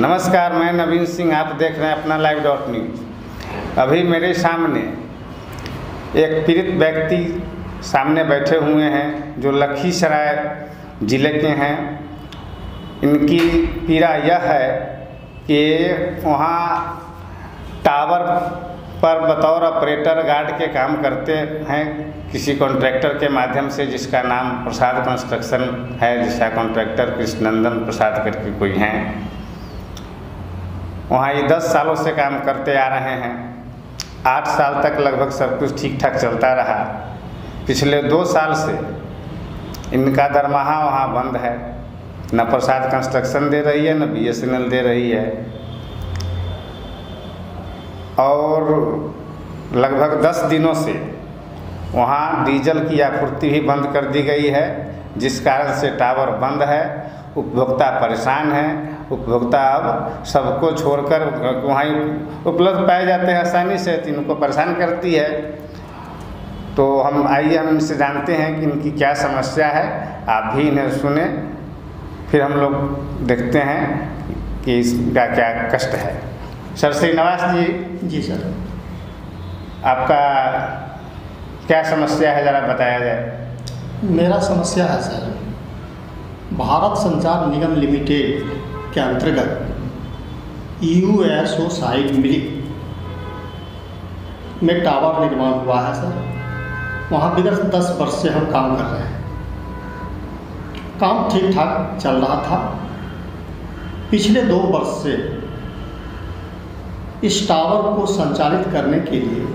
नमस्कार, मैं नवीन सिंह। आप देख रहे हैं अपना live.न्यूज़। अभी मेरे सामने एक पीड़ित व्यक्ति सामने बैठे हुए हैं जो लखीसराय ज़िले के हैं। इनकी पीड़ा यह है कि वहाँ टावर पर बतौर ऑपरेटर गार्ड के काम करते हैं किसी कॉन्ट्रैक्टर के माध्यम से, जिसका नाम प्रसाद कंस्ट्रक्शन है, जिसका कॉन्ट्रैक्टर कृष्णनंदन प्रसाद करके कोई हैं। वहाँ ये 10 सालों से काम करते आ रहे हैं। 8 साल तक लगभग सब कुछ ठीक ठाक चलता रहा। पिछले 2 साल से इनका दरमाहा वहाँ बंद है। न प्रसाद कंस्ट्रक्शन दे रही है, न BSNL दे रही है, और लगभग 10 दिनों से वहाँ डीजल की आपूर्ति भी बंद कर दी गई है, जिस कारण से टावर बंद है। उपभोक्ता परेशान है। उपभोक्ता अब सबको छोड़कर वहाँ उपलब्ध पाए जाते हैं आसानी से, तो इनको परेशान करती है। तो हम इनसे जानते हैं कि इनकी क्या समस्या है। आप भी इन्हें सुने, फिर हम लोग देखते हैं कि इसका क्या कष्ट है। सर श्रीनिवास जी। जी सर। आपका क्या समस्या है, ज़रा बताया जाए। मेरा समस्या है सर, भारत संचार निगम लिमिटेड के अंतर्गत USO साइट मिल्क में टावर निर्माण हुआ है सर। वहाँ विगत 10 वर्ष से हम काम कर रहे हैं। काम ठीक ठाक चल रहा था। पिछले 2 वर्ष से इस टावर को संचालित करने के लिए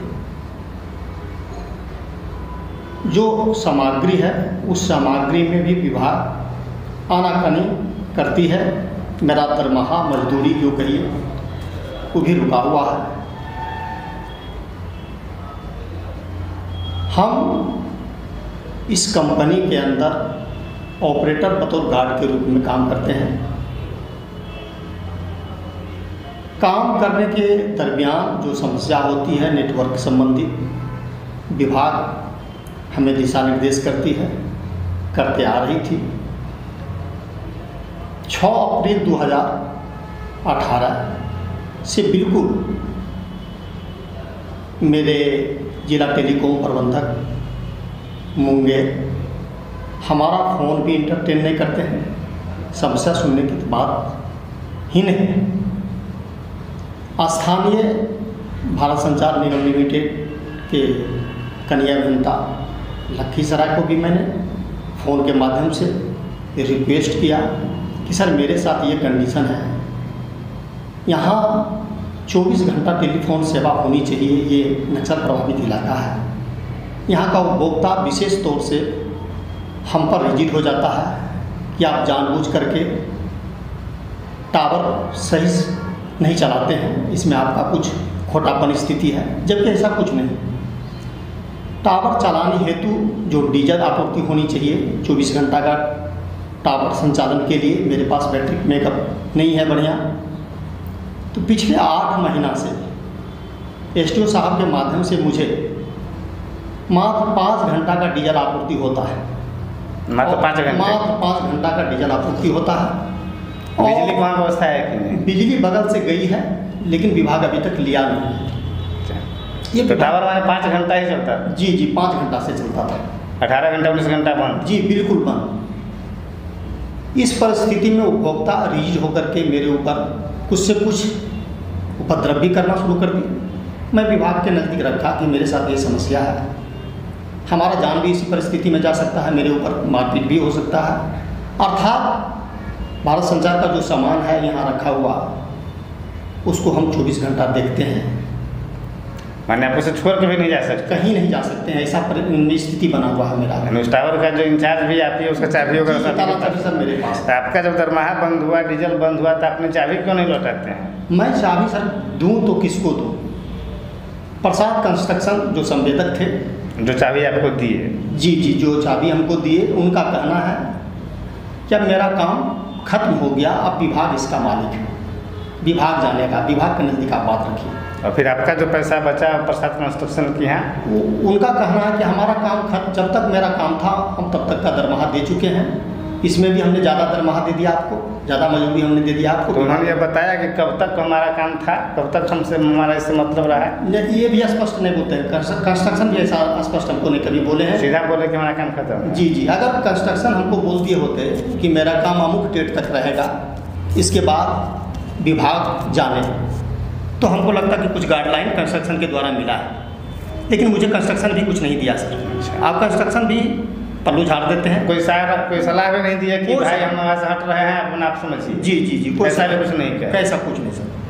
जो सामग्री है, उस सामग्री में भी विभाग आनाकानी करती है। मेरा दरमाहा, मजदूरी जो कहिए, वो भी रुका हुआ है। हम इस कंपनी के अंदर ऑपरेटर बतौर गार्ड के रूप में काम करते हैं। काम करने के दरमियान जो समस्या होती है नेटवर्क संबंधित, विभाग हमें दिशा निर्देश करती है, करते आ रही थी। 6 अप्रैल 2018 से बिल्कुल मेरे जिला टेलीकॉम प्रबंधक मुंगेर हमारा फ़ोन भी इंटरटेन नहीं करते हैं। समस्या सुनने की बात ही नहीं। स्थानीय भारत संचार निगम लिमिटेड के कन्या अभियंता लखीसराय को भी मैंने फ़ोन के माध्यम से रिक्वेस्ट किया कि सर मेरे साथ ये कंडीशन है, यहाँ 24 घंटा टेलीफोन सेवा होनी चाहिए। ये नक्सल प्रभावित इलाका है। यहाँ का उपभोक्ता विशेष तौर से हम पर रिजिड हो जाता है कि आप जानबूझ करके टावर सही नहीं चलाते हैं, इसमें आपका कुछ खोटापन स्थिति है, जबकि ऐसा कुछ नहीं। टावर चलाने हेतु जो डीजल आपूर्ति होनी चाहिए 24 घंटा का टावर संचालन के लिए, मेरे पास बैटरी बैकअप नहीं है बढ़िया। तो पिछले 8 महीना से SDO साहब के माध्यम से मुझे मात्र 5 घंटा का डीजल आपूर्ति होता है। मात्र 5 घंटे? मात्र 5 घंटा का डीजल आपूर्ति होता है। बिजली की वहाँ व्यवस्था है कि नहीं? बिजली बगल से गई है, लेकिन विभाग अभी तक लिया नहीं। ये तो टावर हमारे 5 घंटा ही चलता है? जी 5 घंटा से चलता था। 18 घंटा 19 घंटा बंद? जी बिल्कुल बंद। इस परिस्थिति में उपभोक्ता रिजिड होकर के मेरे ऊपर कुछ से कुछ उपद्रव भी करना शुरू कर दी। मैं विभाग के नज़दीक रखा कि मेरे साथ ये समस्या है, हमारा जान भी इसी परिस्थिति में जा सकता है, मेरे ऊपर मारपीट भी हो सकता है। अर्थात भारत संचार का जो सामान है यहाँ रखा हुआ, उसको हम 24 घंटा देखते हैं। माने आप उसे छोड़ के भी नहीं जा सकते? कहीं नहीं जा सकते हैं, ऐसा स्थिति बना हुआ है मेरा। उस टावर का जो इंचार्ज भी आप ही, उसका चाबी होगा सब मेरे पास। तो आपका जब दरमाहा बंद हुआ, डीजल बंद हुआ, तो आपने चाबी क्यों नहीं लौटाते हैं? मैं चाबी सर दूँ तो किसको दूँ? प्रसाद कंस्ट्रक्शन जो संवेदक थे, जो चाबी आपको दिए। जी जो चाबी हमको दिए, उनका कहना है कि अब मेरा काम खत्म हो गया, अब विभाग इसका मालिक है, विभाग जानेगा, विभाग के नज़दीक आप बात रखिए। और फिर आपका जो पैसा बचा प्रसाद कंस्ट्रक्शन की है, उनका कहना है कि हमारा काम खत्म, जब तक मेरा काम था हम तब तक का दरमाहा दे चुके हैं, इसमें भी हमने ज़्यादा दरमाहा दे दिया आपको, ज़्यादा मजदूरी हमने दे दिया आपको। तो उन्होंने ये बताया कि कब तक हमारा काम था, कब तक हमसे हमारा इससे मतलब रहा है? ये भी स्पष्ट नहीं बोलते हैं, कंस्ट्रक्शन भी ऐसा स्पष्ट हमको नहीं कभी बोले हैं। सीधा बोले कि हमारा काम खत्म है। जी जी, अगर कंस्ट्रक्शन हमको बोल दिए होते कि मेरा काम अमुक डेट तक रहेगा, इसके बाद विभाग जाने, तो हमको लगता कि कुछ गाइडलाइन कंस्ट्रक्शन के द्वारा मिला है, लेकिन मुझे कंस्ट्रक्शन भी कुछ नहीं दिया सर। आप कंस्ट्रक्शन भी पल्लू झाड़ देते हैं। कोई सलाह भी नहीं दिया कि भाई हम वहाँ से हट रहे हैं, अपना आप समझिए। जी जी जी, कोई ऐसा भी कुछ नहीं किया। ऐसा कुछ नहीं सर।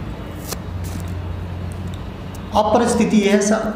अब परिस्थिति ये है सर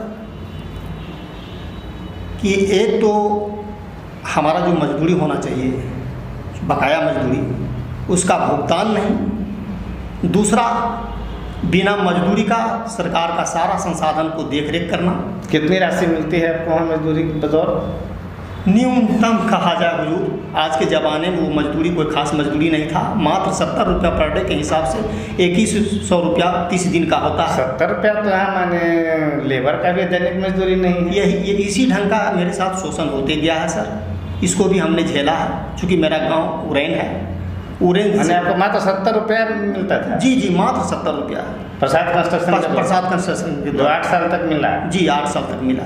कि एक तो हमारा जो मजदूरी होना चाहिए, बकाया मजदूरी, उसका भुगतान नहीं। दूसरा, बिना मजदूरी का सरकार का सारा संसाधन को देख रेख करना। कितनी राशि मिलती है आपको वहाँ मजदूरी के बतौर? न्यूनतम कहा जाए हुजूर, आज के ज़माने में वो मजदूरी कोई खास मजदूरी नहीं था, मात्र 70 रुपया पर डे के हिसाब से 2100 रुपया 30 दिन का होता है। 70 रुपया तो यहाँ माने लेबर का भी दैनिक मजदूरी नहीं है। ये इसी ढंग का मेरे साथ शोषण होते गया है सर। इसको भी हमने झेला है, चूँकि मेरा गाँव उरैन है। उरैन मैंने आपको मात्र 70 रुपया मिलता था? जी जी, मात्र 70 रुपया। प्रसाद कंस्ट्रक्शन के जो 8 साल तक मिला? जी, 8 साल तक मिला।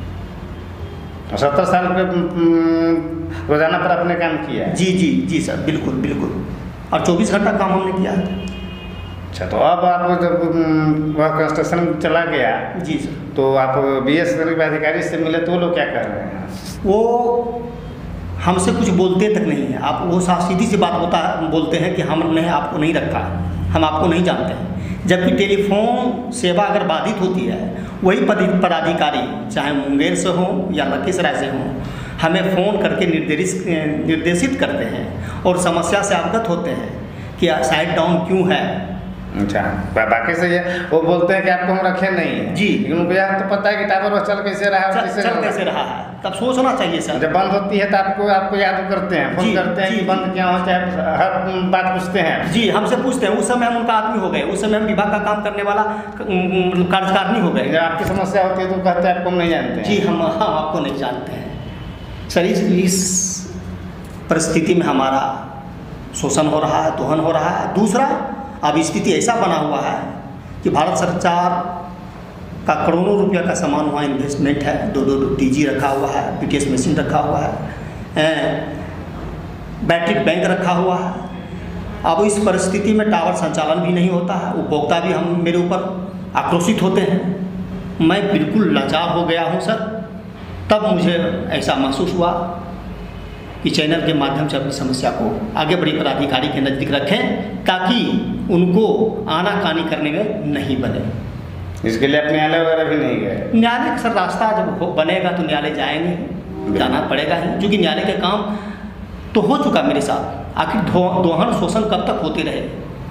70 साल पे रोजाना पर आपने काम किया है? जी जी जी सर, बिल्कुल बिल्कुल, और 24 घंटा काम हमने किया है। अच्छा, तो अब आप जब वह कंस्ट्रक्शन चला गया जी सर, तो आप BSNL के अधिकारी से मिले तो वो लोग क्या कर रहे हैं? वो हमसे कुछ बोलते तक नहीं है। आप वो सीधी सी बात बोलते हैं कि हमने आपको नहीं रखा, हम आपको नहीं जानते हैं। जबकि टेलीफोन सेवा अगर बाधित होती है, वही पदाधिकारी चाहे मुंगेर से हो या लखीसराय से हो, हमें फ़ोन करके निर्देशित करते हैं और समस्या से अवगत होते हैं कि साइड डाउन क्यों है। अच्छा, बाकी से ये वो बोलते हैं कि आपको हम रखे नहीं है जी, लेकिन उनको यार तो पता है कि टावर वह चल कैसे रहा है, कैसे रहा है, तब सोचना चाहिए सर। जब बंद होती है तो आपको याद करते हैं, फोन करते हैं कि बंद क्या हो, चाहे हर बात पूछते हैं। जी, हमसे पूछते हैं। उस समय हम उनका आदमी हो गए, उस समय हम विभाग का काम करने वाला कार्यकारिणी हो गए। जब आपकी समस्या होती है तो कहते हैं आपको हम नहीं जानते हैं। जी, हम आपको नहीं जानते हैं सर। इस परिस्थिति में हमारा शोषण हो रहा है, दोहन हो रहा है। दूसरा, अब स्थिति ऐसा बना हुआ है कि भारत सरकार का करोड़ों रुपया का सामान हुआ इन्वेस्टमेंट है, 2 DG रखा हुआ है, PTS मशीन रखा हुआ है, बैटरी बैंक रखा हुआ है। अब इस परिस्थिति में टावर संचालन भी नहीं होता है, उपभोक्ता भी हम मेरे ऊपर आक्रोशित होते हैं। मैं बिल्कुल लाचार हो गया हूँ सर। तब मुझे ऐसा महसूस हुआ कि चैनल के माध्यम से अपनी समस्या को आगे बढ़ी पदाधिकारी के नज़दीक रखें, ताकि उनको आनाकानी करने में नहीं बने। इसके लिए आप न्यायालय वगैरह भी नहीं गए? न्यायालय सर, रास्ता जब बनेगा तो न्यायालय जाएंगे, जाना पड़ेगा ही, क्योंकि न्यायालय के काम तो हो चुका मेरे साथ। आखिर दोहन शोषण कब तक होते रहे?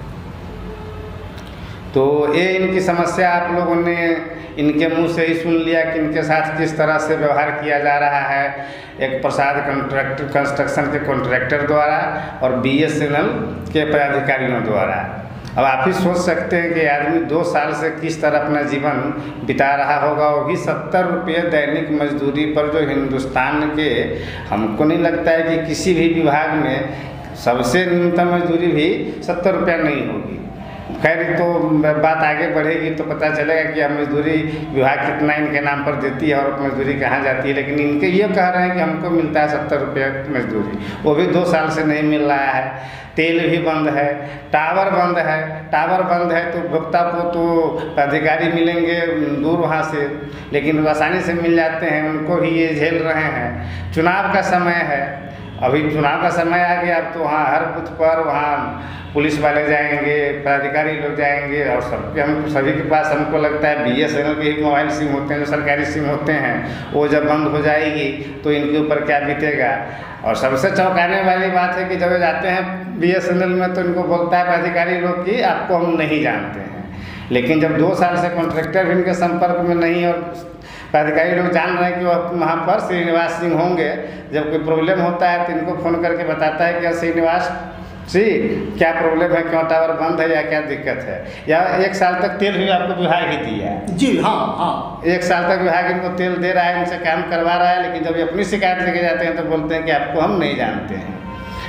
तो ये इनकी समस्या आप लोगों ने इनके मुंह से ही सुन लिया कि इनके साथ किस तरह से व्यवहार किया जा रहा है, एक प्रसाद कंस्ट्रक्शन के कॉन्ट्रैक्टर द्वारा और BSNL के पदाधिकारियों द्वारा। अब आप ही सोच सकते हैं कि आदमी 2 साल से किस तरह अपना जीवन बिता रहा होगा, वो भी 70 रुपये दैनिक मजदूरी पर, जो हिंदुस्तान के, हमको नहीं लगता है कि किसी भी विभाग में सबसे न्यूनतम मजदूरी भी 70 रुपया नहीं होगी। खैर, तो बात आगे बढ़ेगी तो पता चलेगा कि अब मजदूरी विभाग कितना इनके नाम पर देती है और मजदूरी कहाँ जाती है। लेकिन इनके ये कह रहे हैं कि हमको मिलता है 70 रुपये मजदूरी, वो भी 2 साल से नहीं मिल रहा है। तेल भी बंद है, टावर बंद है। टावर बंद है तो उपभोक्ता को तो अधिकारी मिलेंगे दूर वहाँ से, लेकिन आसानी से मिल जाते हैं, उनको भी ये झेल रहे हैं। चुनाव का समय है, अभी चुनाव का समय आ गया, अब तो वहाँ हर बूथ पर वहाँ पुलिस वाले जाएंगे, पदाधिकारी लोग जाएंगे, और सभी के पास हमको लगता है BSNL के ही मोबाइल सिम होते हैं, जो सरकारी सिम होते हैं। वो जब बंद हो जाएगी तो इनके ऊपर क्या बीतेगा। और सबसे चौंकाने वाली बात है कि जब जाते हैं BSNL में तो इनको बोलता है पदाधिकारी लोग कि आपको हम नहीं जानते हैं, लेकिन जब 2 साल से कॉन्ट्रैक्टर भी इनके संपर्क में नहीं और पदाधिकारी लोग जान रहे हैं कि वह वहाँ पर श्रीनिवास सिंह होंगे, जब कोई प्रॉब्लम होता है तो इनको फ़ोन करके बताता है कि श्रीनिवास जी क्या प्रॉब्लम है, क्यों टावर बंद है या क्या दिक्कत है। या 1 साल तक तेल भी आपको विभाग ही दिया है? जी हाँ हाँ, 1 साल तक विभाग इनको तेल दे रहा है, इनसे काम करवा रहा है, लेकिन जब ये अपनी शिकायत लेके जाते हैं तो बोलते हैं कि आपको हम नहीं जानते हैं।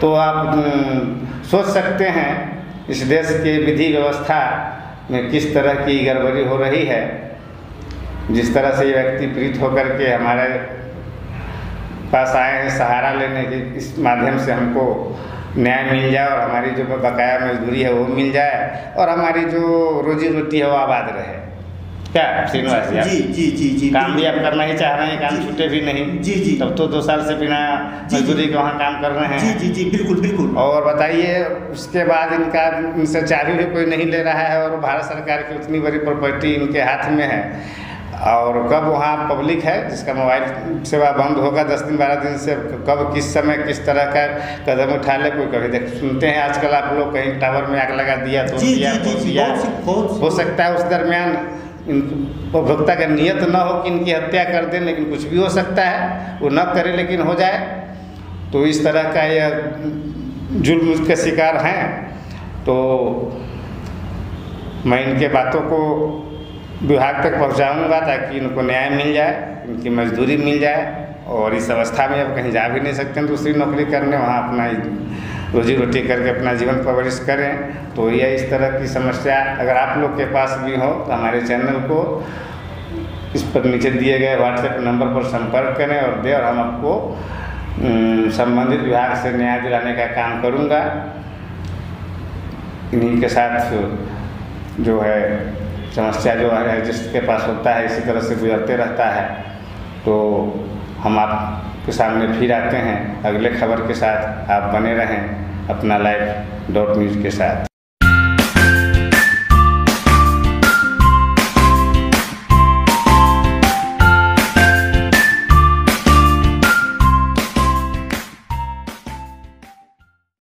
तो आप सोच सकते हैं इस देश के विधि व्यवस्था में किस तरह की गड़बड़ी हो रही है। जिस तरह से ये व्यक्ति पीड़ित होकर के हमारे पास आए हैं सहारा लेने के, इस माध्यम से हमको न्याय मिल जाए और हमारी जो बकाया मजदूरी है वो मिल जाए और हमारी जो रोजी रोटी है वो आबाद रहे। क्या श्रीनिवास जी? जी जी जी काम भी आप करना ही चाह रहे हैं, काम छूटे भी नहीं। जी जी। तब तो 2 साल से बिना मजदूरी के वहाँ काम कर रहे हैं। जी जी जी बिल्कुल बिल्कुल। और बताइए उसके बाद इनसे चाबी भी कोई नहीं ले रहा है और भारत सरकार की उतनी बड़ी प्रॉपर्टी इनके हाथ में है। और कब वहाँ पब्लिक है जिसका मोबाइल सेवा बंद होगा 10 दिन 12 दिन से, कब किस समय किस तरह का कदम उठा ले कोई कभी सुनते हैं आजकल आप लोग कहीं टावर में आग लगा दिया तो दिया हो सकता है उस दरमियान उपभोक्ता का नियत न हो कि इनकी हत्या कर दें, लेकिन कुछ भी हो सकता है, वो न करे लेकिन हो जाए। तो इस तरह का यह जुल्म के शिकार हैं। तो मैं इनके बातों को विभाग तक पहुंचाऊंगा ताकि इनको न्याय मिल जाए, इनकी मजदूरी मिल जाए। और इस अवस्था में अब कहीं जा भी नहीं सकते हैं दूसरी नौकरी करने, वहाँ अपना रोजी रोटी करके अपना जीवन परवरिश करें। तो यह इस तरह की समस्या अगर आप लोग के पास भी हो तो हमारे चैनल को इस पर नीचे दिए गए व्हाट्सएप नंबर पर संपर्क करें और दें, और हम आपको संबंधित विभाग से न्याय दिलाने का काम करूँगा। इन्हीं के साथ जो है समस्या जो है जिसके पास होता है इसी तरह से गुजरते रहता है। तो हम आपके सामने फिर आते हैं अगले खबर के साथ। आप बने रहें अपना live.news के साथ।